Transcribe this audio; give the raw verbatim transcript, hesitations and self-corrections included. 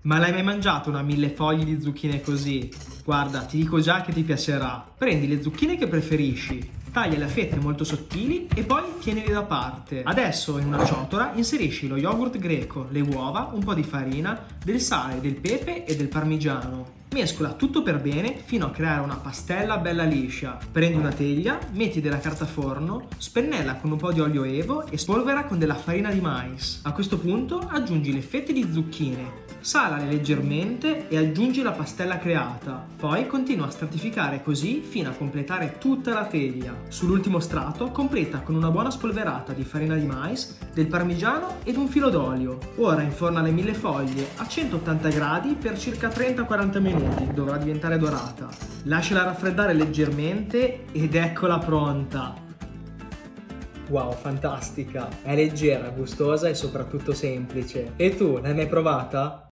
Ma l'hai mai mangiato una mille fogli di zucchine così? Guarda, ti dico già che ti piacerà. Prendi le zucchine che preferisci, taglia a fette molto sottili e poi tienili da parte. Adesso in una ciotola inserisci lo yogurt greco, le uova, un po' di farina, del sale, del pepe e del parmigiano. Mescola tutto per bene fino a creare una pastella bella liscia. Prendi una teglia, metti della carta forno, spennella con un po' di olio evo e spolvera con della farina di mais. A questo punto aggiungi le fette di zucchine, salale leggermente e aggiungi la pastella creata. Poi continua a stratificare così fino a completare tutta la teglia. Sull'ultimo strato completa con una buona spolverata di farina di mais, del parmigiano ed un filo d'olio. Ora inforna le mille foglie a centottanta gradi per circa trenta quaranta minuti. Dovrà diventare dorata. Lasciala raffreddare leggermente ed eccola pronta. Wow, fantastica! È leggera, gustosa e soprattutto semplice. E tu, l'hai mai provata?